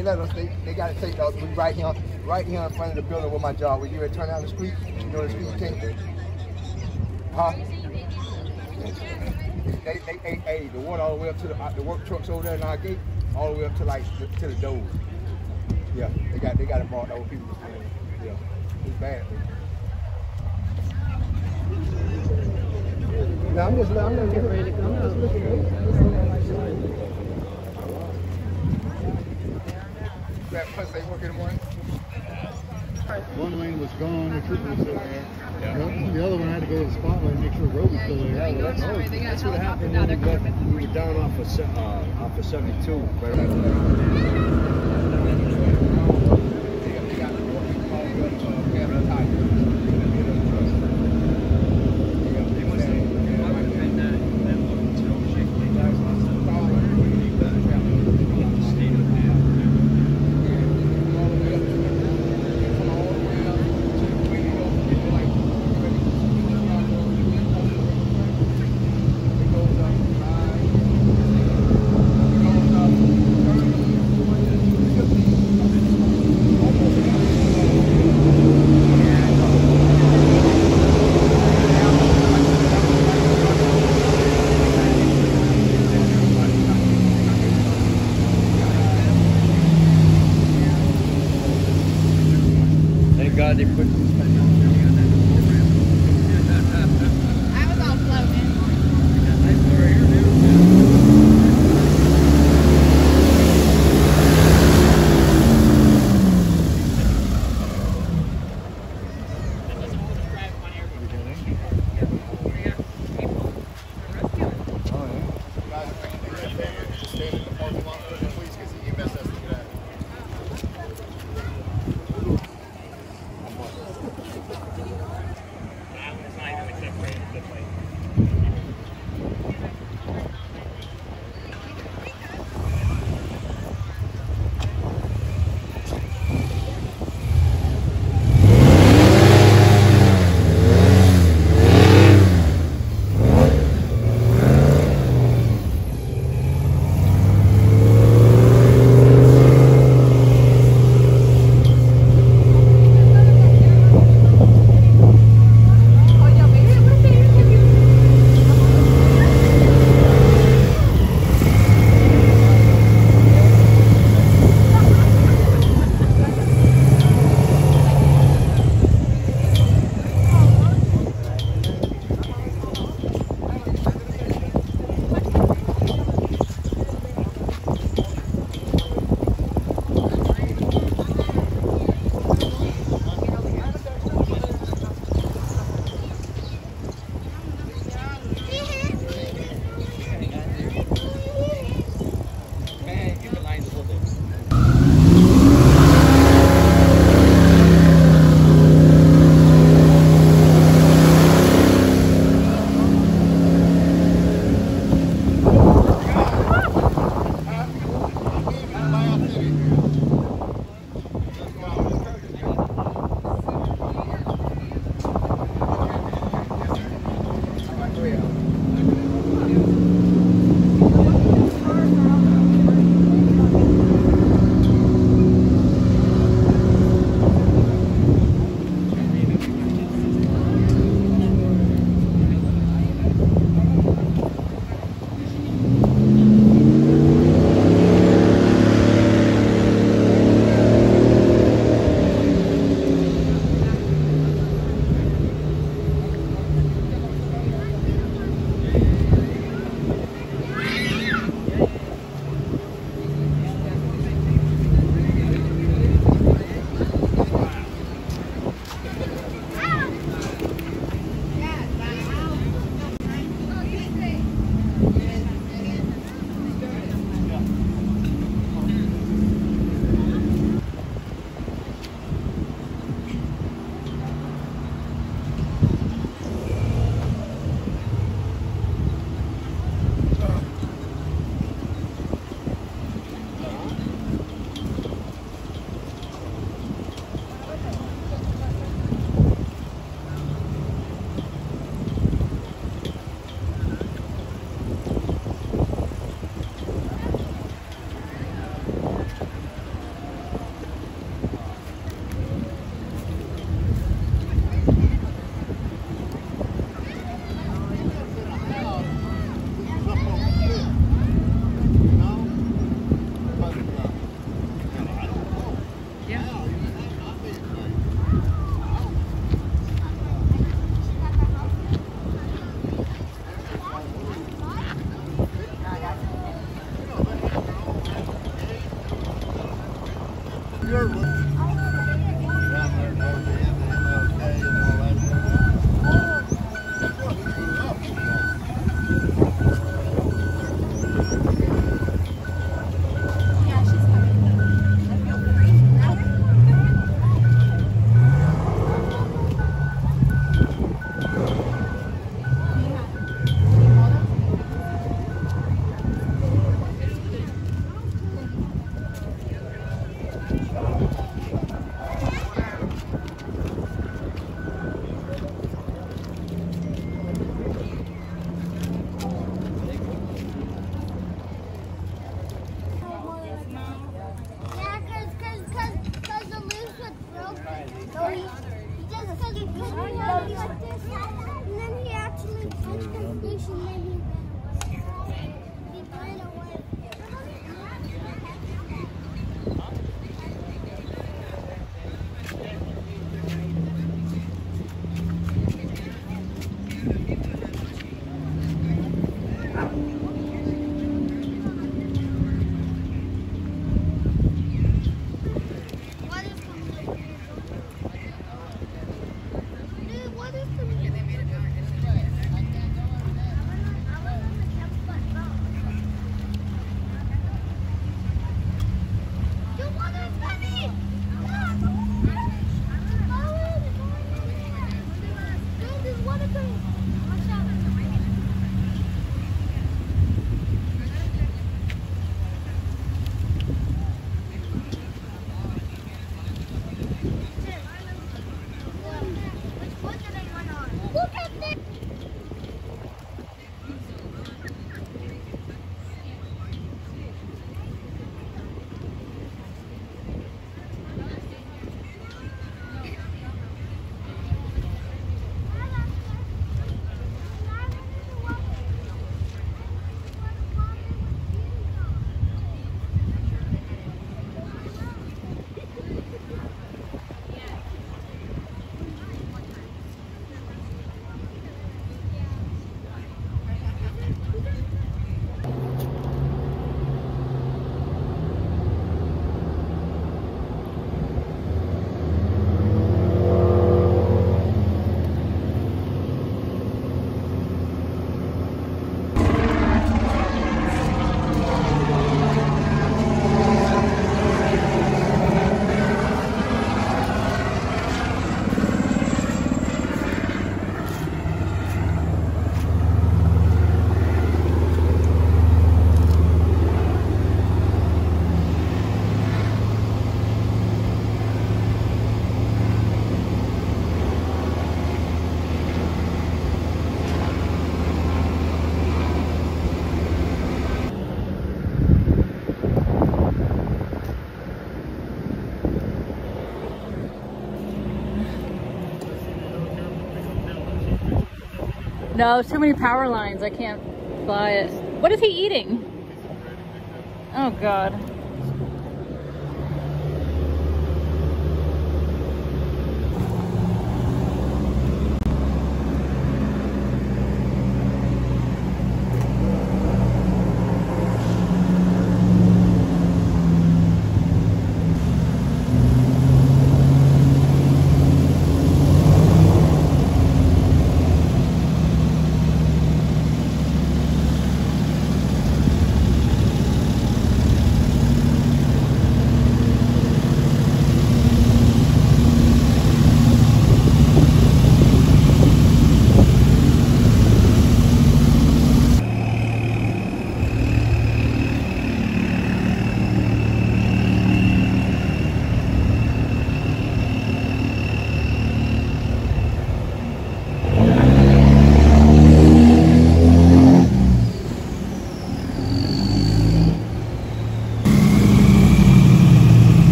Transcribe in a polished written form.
they let us. They got to take us. We right here in front of the building with my job. When you turn down the street, you know the street you take. Huh? They the water all the way up to the work trucks over there in our gate, all the way up to like to the doors. Yeah, they got it brought over people. Yeah, it's bad. No, I'm gonna get ready to come. That plus they work in the morning. One lane was gone, the trooper was still there. Yeah. The other one had to go to the spotlight and make sure the road was still there. Yeah, that's what happened when we were down off of 72. God, they put this back on that program. I was all floating. Nice over here, yours. Down there towards the end of MLK and all that. Yeah, she's coming. I feel great. No, too many power lines. I can't fly it. What is he eating? Oh, God.